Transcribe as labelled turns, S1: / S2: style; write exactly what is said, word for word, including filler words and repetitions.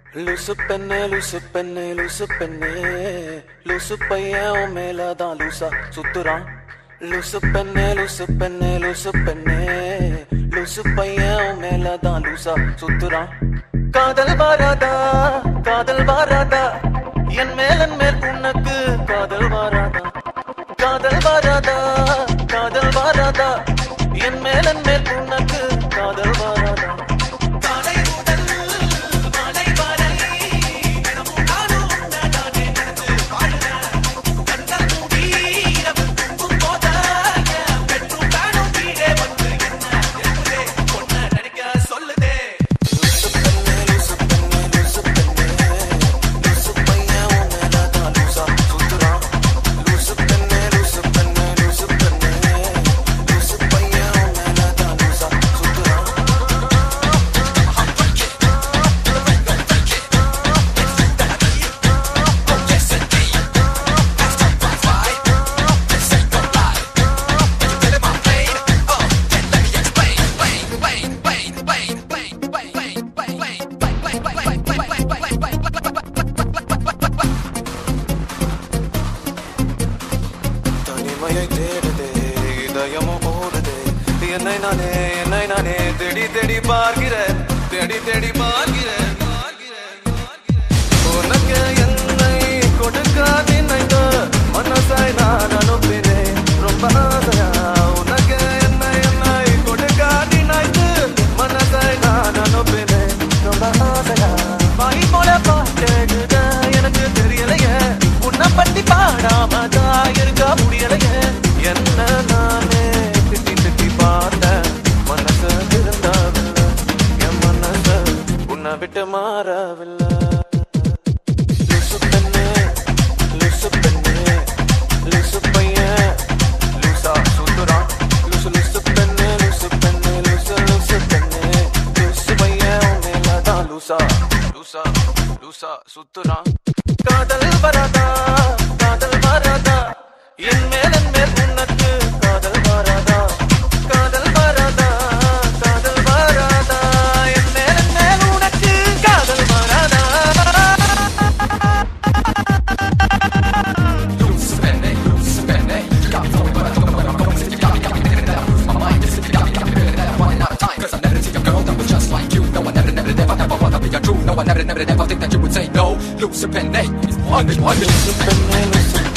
S1: Lusu penne, lusu penne, lusu penne, lusu payyan mela da lusa suturan. Lusu penne, lusu penne, lusu penne, lusu payyan mela da lusa suturan. Kadal varada, kadal varada, yen melan mel unakku kadal varada. Kadal varada, kadal varada, yen melan mel unakku kadal varada. என்னை நானே என்னை நானே தேடி தேடி பார்க்கிறேன் தேடி தேடி பார்க்கிறேன் உனக்கு என்னை கொடுக்க நினைத்த மனசாய் நான் அனுப்பினேன் ரொம்ப ஆசையா உனக்கு என்னை என்னை கொடுக்க நினைத்து மனசாய் நான் அனுப்பினேன் ரொம்ப ஆசையா வாய் போல பாட்டெழுத எனக்கு தெரியலையே உன்னை பத்தி பாடாமதான் இருக்க முடியலையே என்ன நானே விட்டு மாறவில்லை லுசு பெண்ணே லுசு பெண்ணே லுசு பையன் லுசா சுத்துறான் லுசு லுசு பெண்ணே லுசு பெண்ணே லுசு லுசு பெண்ணே லுசு பையன் மேலதான் லுசா லுசா லுசா சுத்துறான் காதல் வராதா காதல் வராதா என் மேல் என் மேல் உனக்கு காதல் வராதா காதல் வராதா காதல் வராதா என் மேல் என் மேல் உனக்கு காதல் வராதா
S2: Loose penny, loose penny. You got me flowing, but I don't know where I'm going. Since you got me, got me living it out. Losing my mind, this is you got me, got me living it out. Running out of time, cause I never see a girl that was just like you. No, I never, never, never, never wanna be untrue. No, I never, never, never think that you would say no. Loose penny, it's one, it's one.
S1: லுசு பெண்ணே லுசு